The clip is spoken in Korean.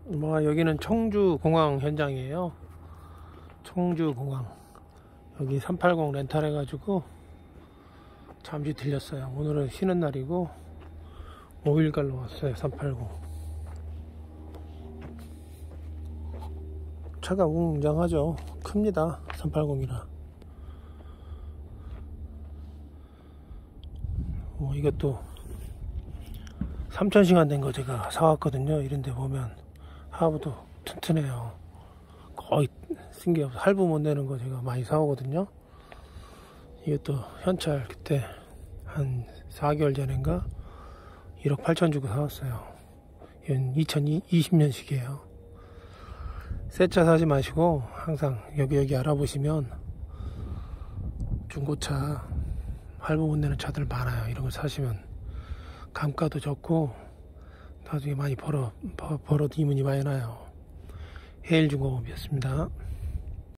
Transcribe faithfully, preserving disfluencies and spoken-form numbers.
뭐 여기는 청주공항 현장이에요. 청주공항. 여기 삼팔공 렌탈 해가지고 잠시 들렸어요. 오늘은 쉬는 날이고 오일갈로 왔어요. 삼팔공. 차가 웅장하죠. 큽니다. 삼팔공이라. 뭐 이것도 삼천 시간 된 거 제가 사왔거든요. 이런데 보면 하부도 튼튼해요. 거의 쓴 게 없어. 할부 못 내는 거 제가 많이 사오거든요. 이것도 현찰 그때 한 사 개월 전인가 일억 팔천 주고 사왔어요. 이건 이천이십 년식이에요. 새 차 사지 마시고 항상 여기 여기 알아보시면 중고차 할부 못 내는 차들 많아요. 이런 거 사시면 감가도 좋고 나중에 많이 벌어 벌어도 이문이 많이 나요. 해일중공업이었습니다.